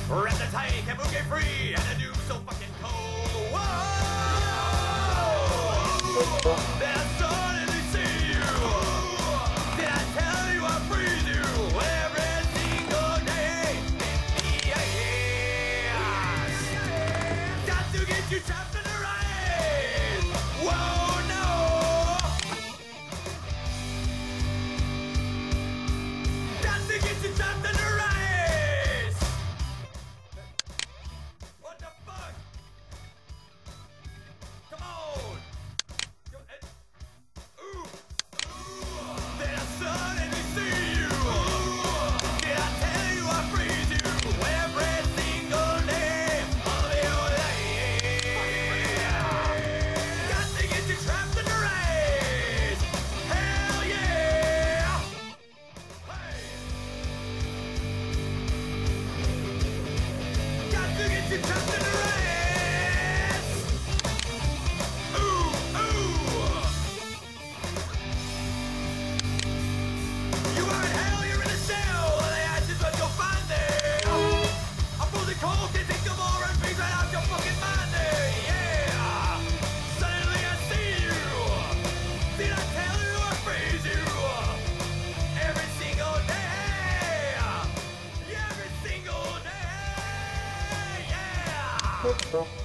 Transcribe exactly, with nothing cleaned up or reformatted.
Rest the tank and boogie free, and the dude's so fucking cold. Whoa! There's suddenly see you. Did I tell you I freeze you every single day? Yes. Got to get you trapped in the rain. Whoa, no. Got to get you trapped in the rain. What the fuck? Come on! Go ahead. Ooh! Ooh! Did I suddenly see you? Did I tell you I freeze you every single day of your life? Got to get you trapped in the race! Hell yeah! Hey! Got to get you trapped in the race! Ooh, ooh! You are in hell, you're in a cell. The ashes what you'll find there. I'm frozen cold, can't think of all right things right out your fucking mind there. Yeah! Suddenly I see you. Did I tell you I freeze you? Every single day. Every single day. Yeah!